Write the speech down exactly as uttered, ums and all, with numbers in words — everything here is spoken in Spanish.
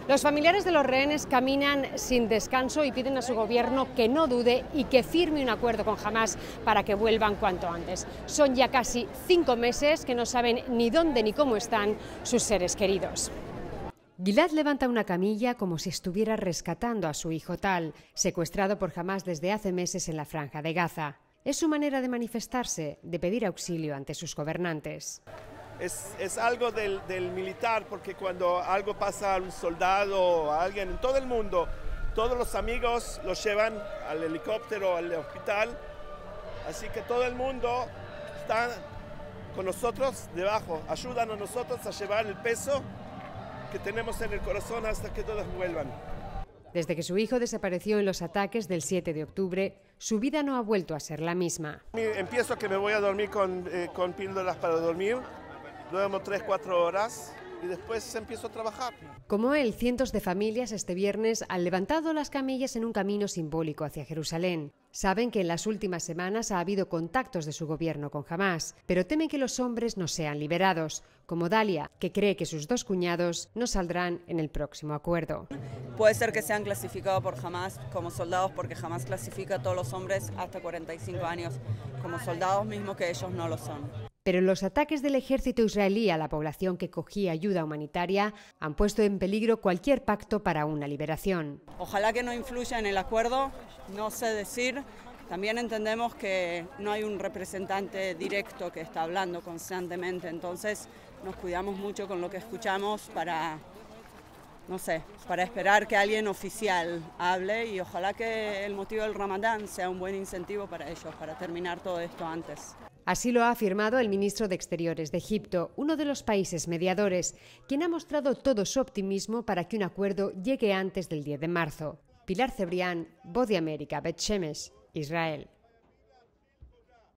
Los familiares de los rehenes caminan sin descanso y piden a su gobierno que no dude y que firme un acuerdo con Hamás para que vuelvan cuanto antes. Son ya casi cinco meses que no saben ni dónde ni cómo están sus seres queridos. Gilad levanta una camilla como si estuviera rescatando a su hijo Tal, secuestrado por Hamás desde hace meses en la Franja de Gaza. Es su manera de manifestarse, de pedir auxilio ante sus gobernantes. Es, es algo del, del militar, porque cuando algo pasa a un soldado o a alguien en todo el mundo, todos los amigos los llevan al helicóptero, al hospital, así que todo el mundo está con nosotros debajo, ayudan a nosotros a llevar el peso que tenemos en el corazón hasta que todos vuelvan. Desde que su hijo desapareció en los ataques del siete de octubre, su vida no ha vuelto a ser la misma. Empiezo que me voy a dormir con, eh, con píldoras para dormir, duermo tres, cuatro horas y después empiezo a trabajar. Como él, cientos de familias este viernes han levantado las camillas en un camino simbólico hacia Jerusalén. Saben que en las últimas semanas ha habido contactos de su gobierno con Hamás, pero temen que los hombres no sean liberados, como Dalia, que cree que sus dos cuñados no saldrán en el próximo acuerdo. Puede ser que sean clasificados por Hamás como soldados, porque Hamás clasifica a todos los hombres hasta cuarenta y cinco años como soldados, mismo que ellos no lo son. Pero los ataques del ejército israelí a la población que cogía ayuda humanitaria han puesto en peligro cualquier pacto para una liberación. Ojalá que no influya en el acuerdo, no sé decir. También entendemos que no hay un representante directo que está hablando constantemente, entonces nos cuidamos mucho con lo que escuchamos para, no sé, para esperar que alguien oficial hable, y ojalá que el motivo del Ramadán sea un buen incentivo para ellos, para terminar todo esto antes. Así lo ha afirmado el ministro de Exteriores de Egipto, uno de los países mediadores, quien ha mostrado todo su optimismo para que un acuerdo llegue antes del diez de marzo. Pilar Cebrián, Voz de América, Bet Shemesh, Israel.